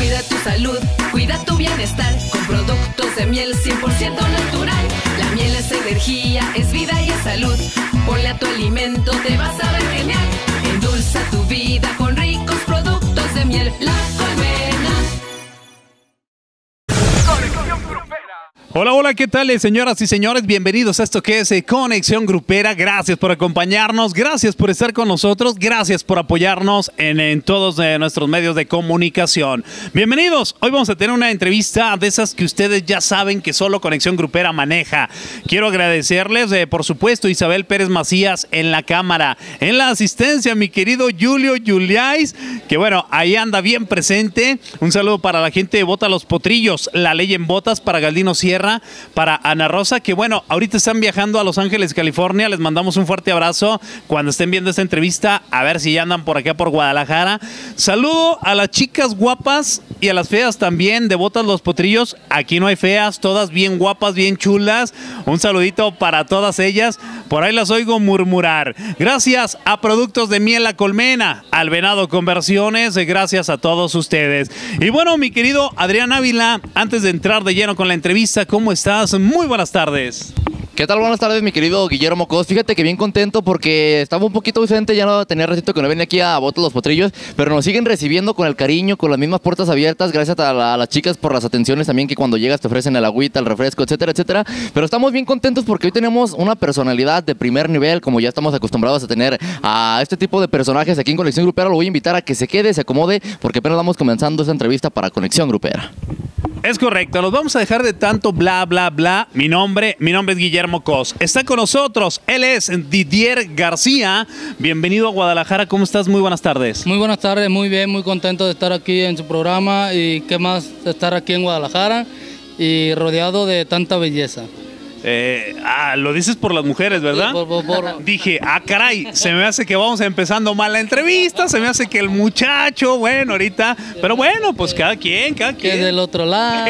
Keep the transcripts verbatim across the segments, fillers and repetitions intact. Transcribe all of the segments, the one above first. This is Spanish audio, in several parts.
Cuida tu salud, cuida tu bienestar con productos de miel cien por ciento natural. La miel es energía, es vida y es salud. Ponle a tu alimento, te vas a ver genial. Endulza tu vida con ricos productos de miel. La Colmena. Hola, hola, ¿qué tal, señoras y señores? Bienvenidos a esto que es eh, Conexión Grupera. Gracias por acompañarnos, gracias por estar con nosotros, gracias por apoyarnos en, en todos eh, nuestros medios de comunicación. Bienvenidos, hoy vamos a tener una entrevista de esas que ustedes ya saben que solo Conexión Grupera maneja. Quiero agradecerles, eh, por supuesto, Isabel Pérez Macías en la cámara, en la asistencia, mi querido Julio Juliáis, que bueno, ahí anda bien presente. Un saludo para la gente de Bota Los Potrillos, La Ley en Botas, para Galdino Sierra, para Ana Rosa, que bueno, ahorita están viajando a Los Ángeles, California. Les mandamos un fuerte abrazo cuando estén viendo esta entrevista, a ver si ya andan por acá por Guadalajara. Saludo a las chicas guapas y a las feas también de Botas Los Potrillos. Aquí no hay feas, todas bien guapas, bien chulas. Un saludito para todas ellas, por ahí las oigo murmurar. Gracias a Productos de Miel La Colmena, al Venado Conversiones, gracias a todos ustedes. Y bueno, mi querido Adrián Ávila, antes de entrar de lleno con la entrevista, ¿cómo estás? Muy buenas tardes. ¿Qué tal? Buenas tardes, mi querido Guillermo Cos. Fíjate que bien contento porque estaba un poquito ausente, ya no tenía ratito que no venía aquí a Botas Los Potrillos, pero nos siguen recibiendo con el cariño, con las mismas puertas abiertas, gracias a, la, a las chicas por las atenciones también, que cuando llegas te ofrecen el agüita, el refresco, etcétera, etcétera. Pero estamos bien contentos porque hoy tenemos una personalidad de primer nivel, como ya estamos acostumbrados a tener a este tipo de personajes aquí en Conexión Grupera. Lo voy a invitar a que se quede, se acomode, porque apenas vamos comenzando esta entrevista para Conexión Grupera. Es correcto, nos vamos a dejar de tanto bla, bla, bla. Mi nombre, mi nombre es Guillermo Cos. Está con nosotros, él es Didier García. Bienvenido a Guadalajara, ¿cómo estás? Muy buenas tardes. Muy buenas tardes, muy bien, muy contento de estar aquí en su programa y qué más estar aquí en Guadalajara y rodeado de tanta belleza. Eh, ah, lo dices por las mujeres, ¿verdad? Sí, por, por, por... Dije, ah, caray, se me hace que vamos empezando mal la entrevista, se me hace que el muchacho, bueno, ahorita, pero bueno, pues cada quien, cada quien. Que del otro lado.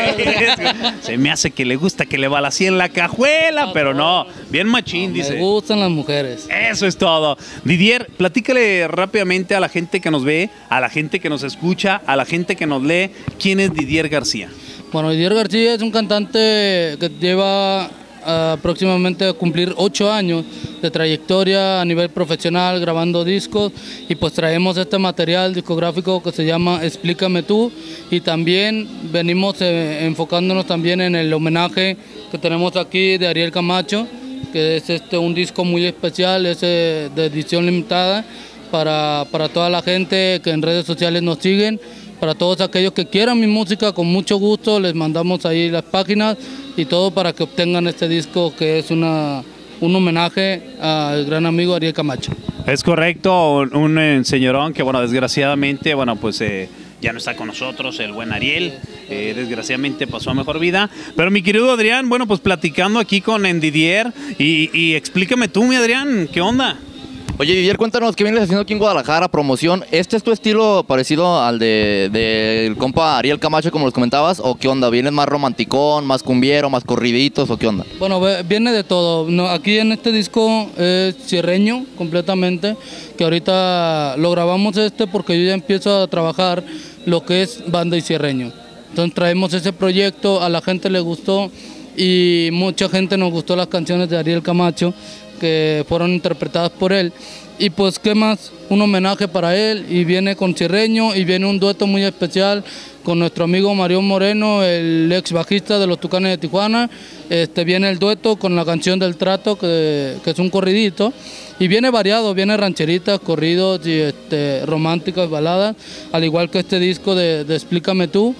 Se me hace que le gusta que le balacien la cajuela, pero no, bien machín, no, dice. Me gustan las mujeres. Eso es todo. Didier, platícale rápidamente a la gente que nos ve, a la gente que nos escucha, a la gente que nos lee, ¿quién es Didier García? Bueno, Didier García es un cantante que lleva Uh, próximamente a cumplir ocho años de trayectoria a nivel profesional grabando discos, y pues traemos este material discográfico que se llama Explícame Tú, y también venimos eh, enfocándonos también en el homenaje que tenemos aquí de Ariel Camacho, que es este un disco muy especial, es eh, de edición limitada para, para toda la gente que en redes sociales nos siguen. Para todos aquellos que quieran mi música, con mucho gusto les mandamos ahí las páginas y todo para que obtengan este disco, que es una, un homenaje al gran amigo Ariel Camacho. Es correcto, un, un eh, señorón que, bueno, desgraciadamente, bueno, pues eh, ya no está con nosotros, el buen Ariel, eh, desgraciadamente pasó a mejor vida. Pero mi querido Adrián, bueno, pues platicando aquí con Didier, y, y explícame tú, mi Adrián, ¿qué onda? Oye, Didier, cuéntanos, ¿qué vienes haciendo aquí en Guadalajara? Promoción. ¿Este es tu estilo parecido al de, de el compa Ariel Camacho, como los comentabas? ¿O qué onda? ¿Vienes más romanticón, más cumbiero, más corriditos o qué onda? Bueno, viene de todo. No, aquí en este disco es cierreño completamente, que ahorita lo grabamos este porque yo ya empiezo a trabajar lo que es banda y cierreño. Entonces traemos ese proyecto, a la gente le gustó y mucha gente nos gustó las canciones de Ariel Camacho, que fueron interpretadas por él, y pues qué más, un homenaje para él, y viene con cierreño, y viene un dueto muy especial con nuestro amigo Marión Moreno, el ex bajista de los Tucanes de Tijuana. Este, viene el dueto con la canción del Trato, que, que es un corridito, y viene variado, viene rancheritas, corridos y este, románticas, baladas, al igual que este disco de, de Explícame Tú.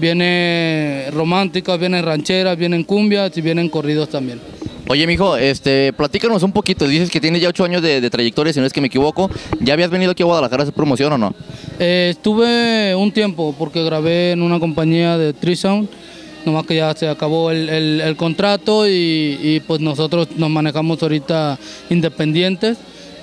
Viene románticas, vienen rancheras, vienen cumbias y vienen corridos también. Oye, mijo, este, platícanos un poquito. Dices que tienes ya ocho años de, de trayectoria, si no es que me equivoco. ¿Ya habías venido aquí a Guadalajara a hacer promoción o no? Eh, estuve un tiempo porque grabé en una compañía de Tree Sound, nomás que ya se acabó el, el, el contrato y, y pues nosotros nos manejamos ahorita independientes.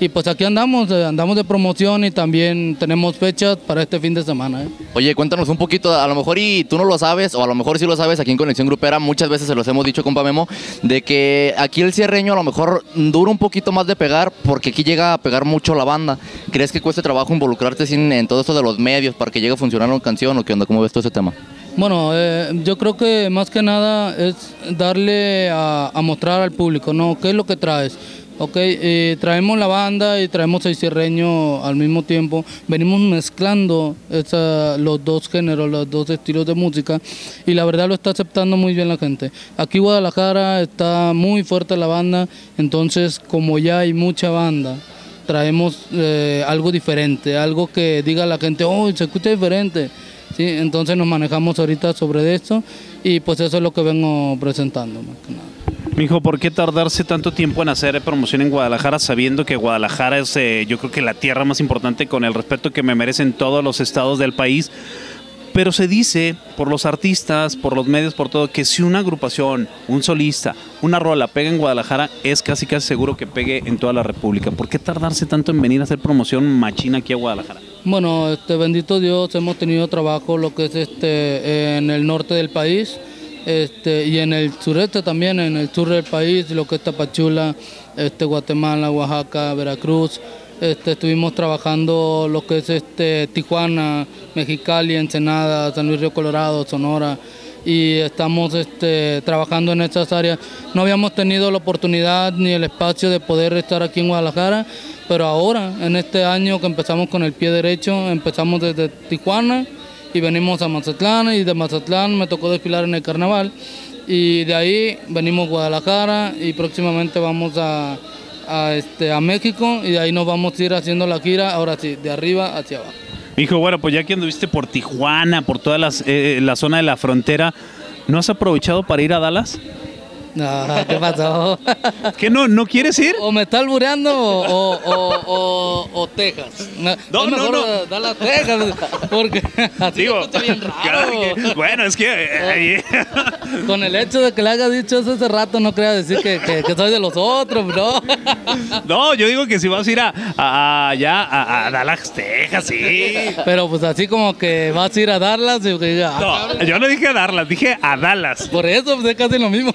y pues aquí andamos, eh, andamos de promoción y también tenemos fechas para este fin de semana. ¿eh? Oye, cuéntanos un poquito, a lo mejor y tú no lo sabes, o a lo mejor sí lo sabes, aquí en Conexión Grupera muchas veces se los hemos dicho, compa Memo, de que aquí el cierreño a lo mejor dura un poquito más de pegar, porque aquí llega a pegar mucho la banda. ¿Crees que cueste trabajo involucrarte sin, en todo esto de los medios para que llegue a funcionar una canción, o qué onda? ¿Cómo ves todo ese tema? Bueno, eh, yo creo que más que nada es darle a, a mostrar al público, ¿no? ¿Qué es lo que traes? Ok, eh, traemos la banda y traemos el cierreño al mismo tiempo. Venimos mezclando esa, los dos géneros, los dos estilos de música, y la verdad lo está aceptando muy bien la gente. Aquí en Guadalajara está muy fuerte la banda, entonces como ya hay mucha banda, traemos eh, algo diferente, algo que diga a la gente, oh, se escucha diferente. Sí, entonces nos manejamos ahorita sobre esto y pues eso es lo que vengo presentando más que nada. Mijo, ¿por qué tardarse tanto tiempo en hacer promoción en Guadalajara sabiendo que Guadalajara es eh, yo creo que la tierra más importante, con el respeto que me merecen todos los estados del país? Pero se dice por los artistas, por los medios, por todo, que si una agrupación, un solista, una rola pega en Guadalajara, es casi casi seguro que pegue en toda la República. ¿Por qué tardarse tanto en venir a hacer promoción machina aquí a Guadalajara? Bueno, este, bendito Dios, hemos tenido trabajo lo que es este en el norte del país, este, y en el sureste también, en el sur del país, lo que es Tapachula, este, Guatemala, Oaxaca, Veracruz. Este, estuvimos trabajando lo que es este Tijuana, Mexicali, Ensenada, San Luis Río Colorado, Sonora, y estamos este, trabajando en estas áreas. No habíamos tenido la oportunidad ni el espacio de poder estar aquí en Guadalajara, pero ahora, en este año que empezamos con el pie derecho, empezamos desde Tijuana y venimos a Mazatlán, y de Mazatlán me tocó desfilar en el carnaval, y de ahí venimos a Guadalajara y próximamente vamos a... A, este, a México, y de ahí nos vamos a ir haciendo la gira, ahora sí, de arriba hacia abajo. Hijo, bueno, pues ya que anduviste por Tijuana, por toda las, eh, la zona de la frontera, ¿no has aprovechado para ir a Dallas? No, ¿qué pasó? ¿Qué no, no quieres ir? O me está albureando o, o, o, o, o Texas. No, no, no, no. Dallas, Texas, porque así digo, está bien raro. Que, bueno, es que... Eh, con el hecho de que le haya dicho eso hace rato, no crea decir que, que, que soy de los otros, ¿no? No, yo digo que si vas a ir a, a, allá a, a Dallas, Texas, sí. Pero pues así como que vas a ir a Dallas. Y que diga, ah, no, yo no dije a Dallas, dije a Dallas. Por eso, pues es casi lo mismo.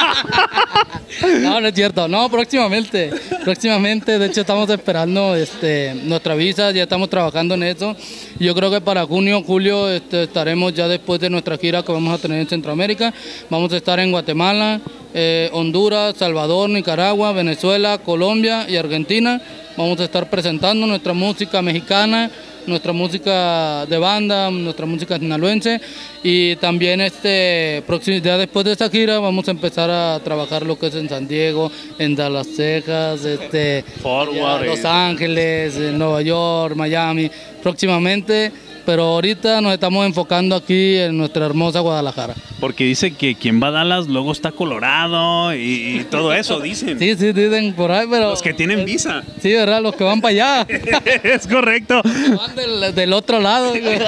No, no es cierto. No, próximamente. Próximamente, de hecho, estamos esperando este, nuestra visa, ya estamos trabajando en eso. Yo creo que para junio, julio este, estaremos ya después de nuestra gira que vamos a tener en Centroamérica. Vamos a estar en Guatemala, eh, Honduras, Salvador, Nicaragua, Venezuela, Colombia y Argentina. Vamos a estar presentando nuestra música mexicana, nuestra música de banda, nuestra música sinaloense, y también este ya después de esta gira vamos a empezar a trabajar lo que es en San Diego, en Dallas, Texas, este, Forward, Los Ángeles, en Nueva York, Miami, próximamente. Pero ahorita nos estamos enfocando aquí en nuestra hermosa Guadalajara. Porque dice que quien va a Dallas luego está colorado y, y todo eso, dicen. Sí, sí, dicen por ahí, pero... Los que tienen visa. Sí, ¿verdad? Los que van para allá. Es correcto. Van del, del otro lado.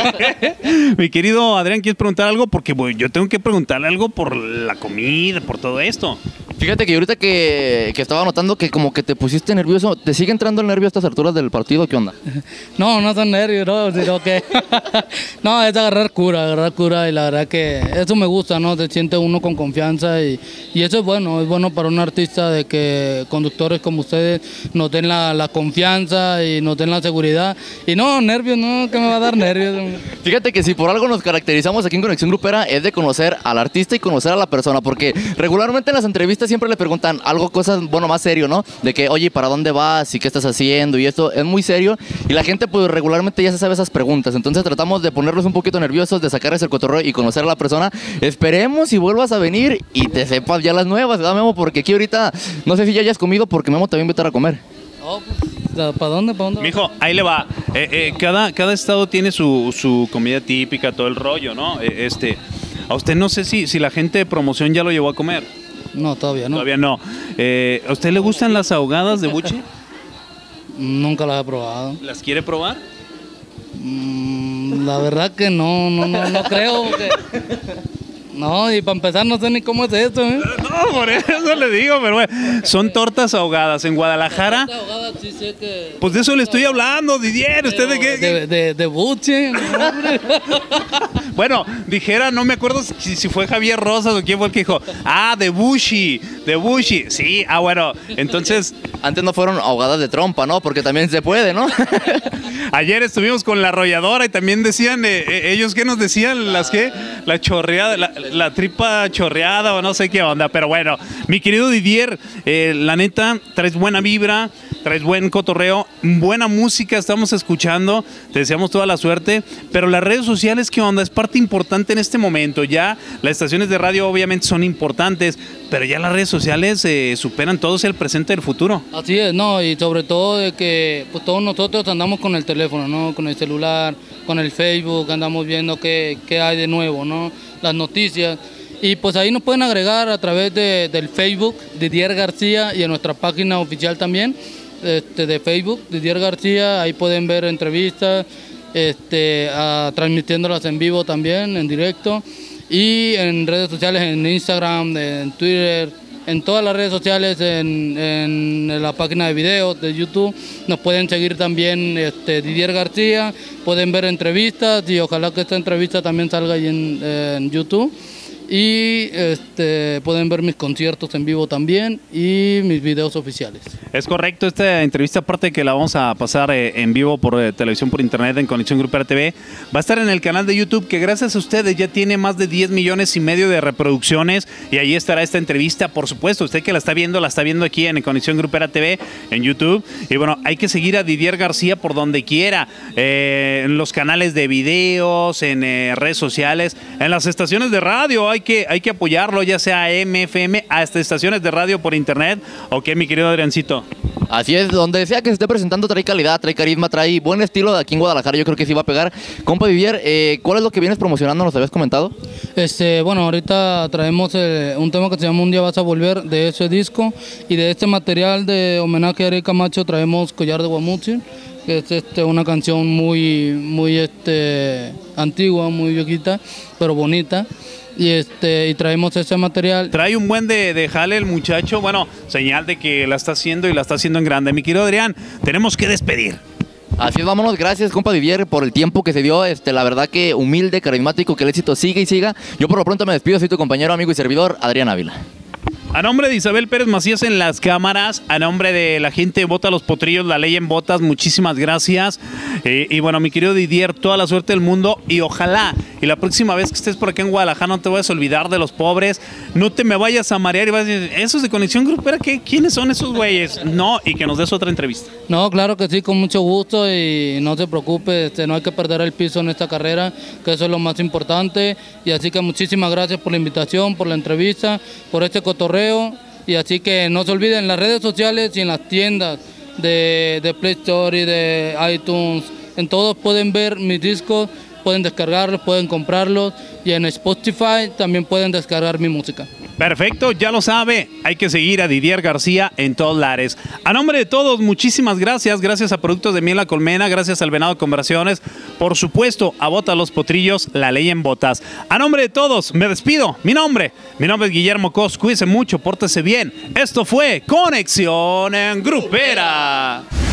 Mi querido Adrián, ¿quieres preguntar algo? Porque bueno, yo tengo que preguntarle algo por la comida, por todo esto. Fíjate que ahorita que, que estaba notando que como que te pusiste nervioso, ¿te sigue entrando el nervio a estas alturas del partido? ¿Qué onda? No, no son nervios, no, sino que... No, es agarrar cura, agarrar cura, y la verdad que eso me gusta, ¿no? Se siente uno con confianza, y, y eso es bueno, es bueno para un artista de que conductores como ustedes nos den la, la confianza y nos den la seguridad. Y no, nervios, no, que me va a dar nervios. Fíjate que si por algo nos caracterizamos aquí en Conexión Grupera es de conocer al artista y conocer a la persona, porque regularmente en las entrevistas siempre le preguntan algo, cosas, bueno, más serio, ¿no? De que, oye, ¿para dónde vas? ¿Y qué estás haciendo? Y esto es muy serio, y la gente pues regularmente ya se sabe esas preguntas, entonces tratamos de ponerlos un poquito nerviosos, de sacarles el cotorreo y conocer a la persona. Esperemos y vuelvas a venir y te sepas ya las nuevas, ¿verdad, Memo? Porque aquí ahorita, no sé si ya hayas comido, porque Memo te va a invitar a comer. Oh, pues, ¿para dónde? ¿Para dónde? Mijo, ahí le va. Eh, eh, cada, cada estado tiene su, su comida típica, todo el rollo, ¿no? Eh, este, a usted no sé si, si la gente de promoción ya lo llevó a comer. No, todavía no. Todavía no. Eh, ¿A usted le gustan las ahogadas de buche? Nunca las he probado. ¿Las quiere probar? Mm, la verdad que no, no, no, no creo que... No, y para empezar no sé ni cómo es eso, ¿eh? No, por eso le digo, pero bueno, son tortas ahogadas en Guadalajara. Torta ahogada, sí sé que- Pues de eso le estoy hablando, Didier. ¿Usted de qué? De, de, de buche, no, hombre. Bueno, dijera, no me acuerdo si, si fue Javier Rosas o quién fue el que dijo, ah, de Bushi, de Bushi. Sí, ah, bueno, entonces, Antes no fueron ahogadas de trompa, ¿no? Porque también se puede, ¿no? ayer estuvimos con la arrolladora y también decían, eh, eh, ellos qué nos decían, las que, la chorreada, la, la tripa chorreada o no sé qué onda, pero bueno, mi querido Didier, eh, la neta, traes buena vibra, traes buen cotorreo, buena música estamos escuchando, te deseamos toda la suerte, pero las redes sociales, ¿qué onda? Es parte importante en este momento, ya las estaciones de radio obviamente son importantes, pero ya las redes sociales eh, superan todo, es el presente del futuro. Así es, no, y sobre todo de que pues todos nosotros andamos con el teléfono, ¿no? Con el celular, con el Facebook, andamos viendo qué, qué hay de nuevo, ¿no? Las noticias. Y pues ahí nos pueden agregar a través de, del Facebook, Didier García, y en nuestra página oficial también, este, de Facebook, Didier García, ahí pueden ver entrevistas, este, a, transmitiéndolas en vivo también, en directo, y en redes sociales, en Instagram, en Twitter, en todas las redes sociales, en, en la página de videos de YouTube. Nos pueden seguir también este, Didier García, pueden ver entrevistas y ojalá que esta entrevista también salga ahí en, en YouTube. Y este, pueden ver mis conciertos en vivo también y mis videos oficiales. Es correcto, esta entrevista, aparte de que la vamos a pasar eh, en vivo por eh, televisión, por internet, en Conexión Grupera T V, va a estar en el canal de YouTube, que gracias a ustedes ya tiene más de diez millones y medio de reproducciones, y ahí estará esta entrevista, por supuesto. Usted que la está viendo, la está viendo aquí en Conexión Grupera T V, en YouTube. Y bueno, hay que seguir a Didier García por donde quiera, eh, en los canales de videos, en eh, redes sociales, en las estaciones de radio. Hay que, hay que apoyarlo, ya sea M F M, hasta estaciones de radio por internet. ¿O qué, mi querido Adriancito? Así es, donde sea que se esté presentando trae calidad, trae carisma, trae buen estilo de aquí en Guadalajara. Yo creo que sí va a pegar. Compa Didier, eh, ¿cuál es lo que vienes promocionando? ¿Nos habías comentado? Este, bueno, ahorita traemos eh, un tema que se llama Un día vas a volver, de ese disco, y de este material de homenaje a Eric Camacho traemos Collar de Guamuchi, que es este, una canción muy, muy este, antigua, muy viejita, pero bonita. Y este y traemos ese material. Trae un buen de, de jale el muchacho, bueno, señal de que la está haciendo y la está haciendo en grande. Mi querido Adrián, tenemos que despedir. Así es, vámonos. Gracias, compa Didier, por el tiempo que se dio. Este, la verdad que humilde, carismático, que el éxito siga y siga. Yo por lo pronto me despido, soy tu compañero, amigo y servidor, Adrián Ávila. A nombre de Isabel Pérez Macías en las cámaras, a nombre de la gente de Bota los Potrillos, la ley en botas, muchísimas gracias. Eh, y bueno, mi querido Didier, toda la suerte del mundo, y ojalá, y la próxima vez que estés por acá en Guadalajara, no te vayas a olvidar de los pobres, no te me vayas a marear y vas a decir, ¿esos de Conexión Grupera qué? ¿Quiénes son esos güeyes? No, y que nos des otra entrevista. No, claro que sí, con mucho gusto, y no se preocupe, este, no hay que perder el piso en esta carrera, que eso es lo más importante. Y así que muchísimas gracias por la invitación, por la entrevista, por este cotorreo. Y así que no se olviden, en las redes sociales y en las tiendas de, de Play Store y de iTunes, en todos pueden ver mis discos, pueden descargarlos, pueden comprarlos, y en Spotify también pueden descargar mi música. Perfecto, ya lo sabe, hay que seguir a Didier García en todos lares. A nombre de todos, muchísimas gracias, gracias a Productos de Miel La Colmena, gracias al Venado Conversiones, por supuesto a Bota los Potrillos, la ley en botas. A nombre de todos, me despido, mi nombre, mi nombre es Guillermo Cos, cuídese mucho, pórtese bien. Esto fue Conexión Grupera.